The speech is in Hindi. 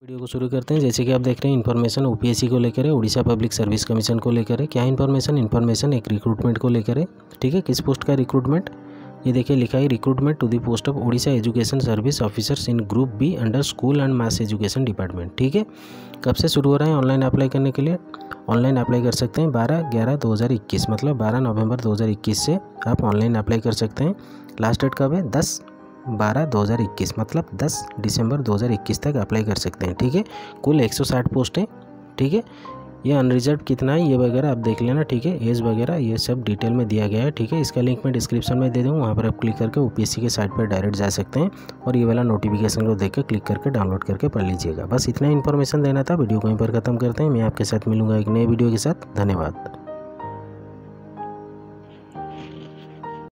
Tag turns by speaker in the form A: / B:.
A: वीडियो को शुरू करते हैं। जैसे कि आप देख रहे हैं इन्फॉर्मेशन ओपीएससी को लेकर है, उड़ीसा पब्लिक सर्विस कमीशन को लेकर है। क्या इन्फॉर्मेशन एक रिक्रूटमेंट को लेकर है। ठीक है, किस पोस्ट का रिक्रूटमेंट, ये देखिए लिखा है recruitment to the post of Orissa education service officers in group B under school and mass education department. ठीक है, कब से शुरू हो रहा है ऑनलाइन अप्लाई करने के लिए। ऑनलाइन अप्लाई कर सकते हैं 12/11/2021, मतलब 12 नवंबर 2021 से आप ऑनलाइन अप्लाई कर सकते हैं। लास्ट डेट कब है 10/12/2021, मतलब 10 दिसंबर 2021 तक अप्लाई कर सकते हैं। ठीक है, कुल 160 पोस्ट है। ठीक है, ये अनरिजर्व कितना है ये वगैरह आप देख लेना। ठीक है, एज वगैरह ये सब डिटेल में दिया गया है। ठीक है, इसका लिंक मैं डिस्क्रिप्शन में दे दूँ, वहाँ पर आप क्लिक करके ओपीएससी के साइट पर डायरेक्ट जा सकते हैं और ये वाला नोटिफिकेशन को देख कर क्लिक करके डाउनलोड करके पढ़ लीजिएगा। बस इतना इन्फॉर्मेशन देना था। वीडियो को यहीं पर ख़त्म करते हैं। मैं आपके साथ मिलूंगा एक नए वीडियो के साथ। धन्यवाद।